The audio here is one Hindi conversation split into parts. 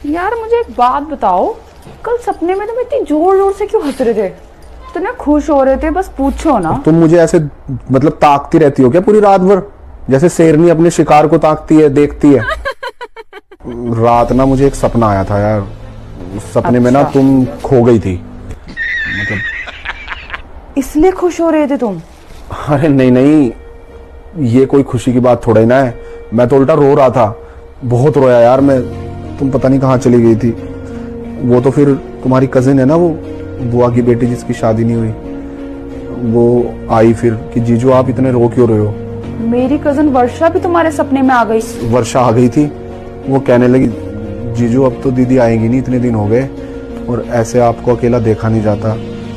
यार मुझे एक बात बताओ, कल सपने में तुम इतनी जोर जोर से क्यों हंस रहे थे? इतने खुश हो रहे थे, बस पूछो ना। तुम मुझे ऐसे मतलब ताकती रहती हो क्या पूरी रात भर, जैसे शेरनी अपने शिकार को ताकती है, देखती है। रात ना मुझे एक सपना आया था यार, उस सपने में ना तुम खो गई थी, मतलब इसलिए खुश हो रहे थे तुम? अरे नहीं नहीं, ये कोई खुशी की बात थोड़ा ही ना है, मैं तो उल्टा रो रहा था, बहुत रोया यार मैं। तुम पता नहीं कहाँ चली गई थी। वो तो फिर तुम्हारी कजिन है ना, वो बुआ की बेटी जिसकी शादी नहीं हुई, वो आई फिर कि जीजू आप इतने रो क्यों रहे हो। मेरी कजिन वर्षा भी तुम्हारे सपने में आ गई? वर्षा आ गई थी, वो कहने लगी जीजू अब तो दीदी आएंगी नहीं, इतने दिन हो गए और ऐसे आपको अकेला देखा नहीं जाता।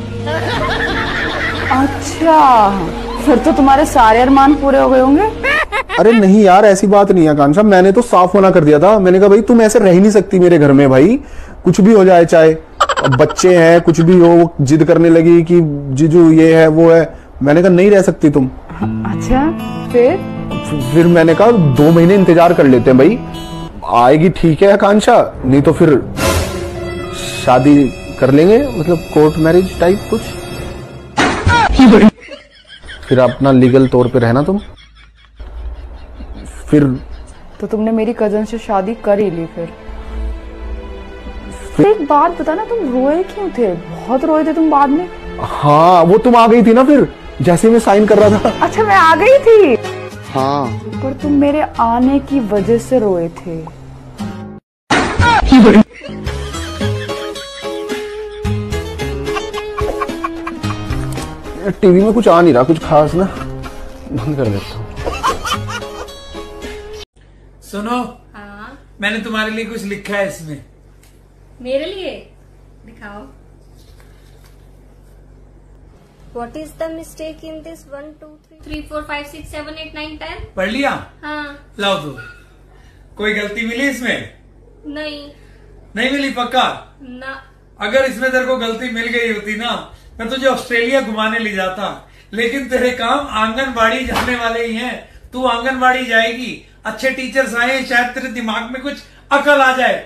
अच्छा, फिर तो तुम्हारे सारे अरमान पूरे हो गए होंगे। अरे नहीं यार, ऐसी बात नहीं है कांक्षा, मैंने तो साफ मना कर दिया था। मैंने कहा भाई तुम ऐसे रह ही नहीं सकती मेरे घर में, भाई कुछ भी हो जाए, चाहे बच्चे हैं कुछ भी हो। वो जिद करने लगी कि जीजू ये है वो है, मैंने कहा नहीं रह सकती तुम। अच्छा फिर मैंने कहा 2 महीने इंतजार कर लेते हैं भाई, आएगी ठीक है आकांक्षा, नहीं तो फिर शादी कर लेंगे, मतलब कोर्ट मैरिज टाइप कुछ। फिर अपना लीगल तौर पे रहना तुम। फिर तो तुमने मेरी कजन से शादी कर ही ली फिर? एक बात बता ना, तुम रोए क्यों थे? बहुत रोए थे तुम बाद में। हाँ वो तुम आ गई थी ना, फिर जैसे मैं साइन कर रहा था। अच्छा मैं आ गई थी? हाँ पर तुम मेरे आने की वजह से रोए थे। टीवी में कुछ आ नहीं रहा कुछ खास ना, बंद कर देता हूँ। सुनो, हाँ मैंने तुम्हारे लिए कुछ लिखा है इसमें। मेरे लिए दिखाओ। What is the mistake in this 1, 2, 3? 3 4 5 6 7 8 9 10। पढ़ लिया? हाँ। लाओ दो। कोई गलती मिली इसमें? नहीं। नहीं मिली पक्का? ना। अगर इसमें तेरे को गलती मिल गई होती ना, मैं तुझे ऑस्ट्रेलिया घुमाने ले जाता। लेकिन तेरे काम आंगनबाड़ी जाने वाले ही हैं। तू आंगनबाड़ी जाएगी, अच्छे टीचर्स आए, शायद तेरे दिमाग में कुछ अकल आ जाए।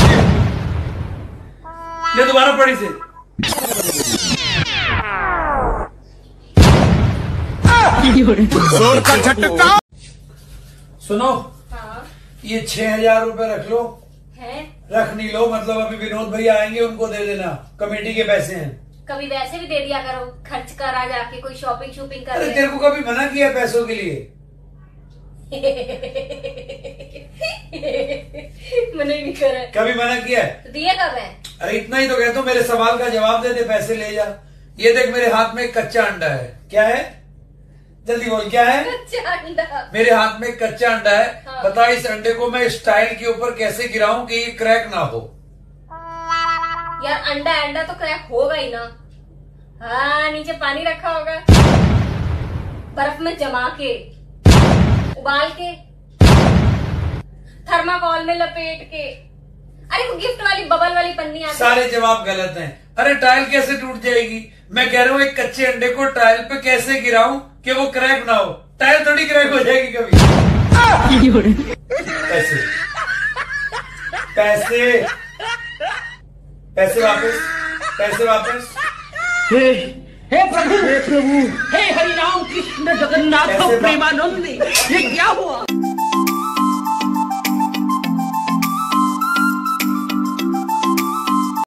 ले दोबारा पढ़ी से। सुनो, हाँ। ये 6,000 रुपए रख लो। है? रख नहीं लो, मतलब अभी विनोद भैया आएंगे, उनको दे देना, कमेटी के पैसे हैं। कभी वैसे भी दे दिया करो, खर्च करा जाके कोई शॉपिंग शॉपिंग कर। अरे तेरे को कभी मना किया पैसों के लिए? मैंने नहीं करा। कभी मना किया है? तो दिया कब है? अरे इतना ही तो कहता हूँ, मेरे सवाल का जवाब दे दे, पैसे ले जा। ये देख मेरे हाथ में एक कच्चा अंडा है। क्या है? जल्दी बोल, क्या है? कच्चा अंडा। मेरे हाथ में एक कच्चा अंडा है। हाँ। बता इस अंडे को मैं स्टाइल के ऊपर कैसे गिराऊं कि ये क्रैक ना हो। यार अंडा अंडा तो क्रैक होगा ही ना। हाँ, नीचे पानी रखा होगा, बर्फ में जमा के, उबाल के, थर्माकोल में लपेट के। अरे वो गिफ्ट वाली बबल वाली पन्नी आती है। सारे जवाब गलत हैं। अरे टाइल कैसे टूट जाएगी? मैं कह रहा हूँ एक कच्चे अंडे को टाइल पे कैसे गिराऊं कि वो क्रैक ना हो। टाइल थोड़ी क्रैक हो जाएगी कभी। पैसे पैसे पैसे वापस, पैसे वापस। हे प्रभु, हे हरि राम कृष्ण जगन्नाथ प्रेमानंद, ये क्या हुआ?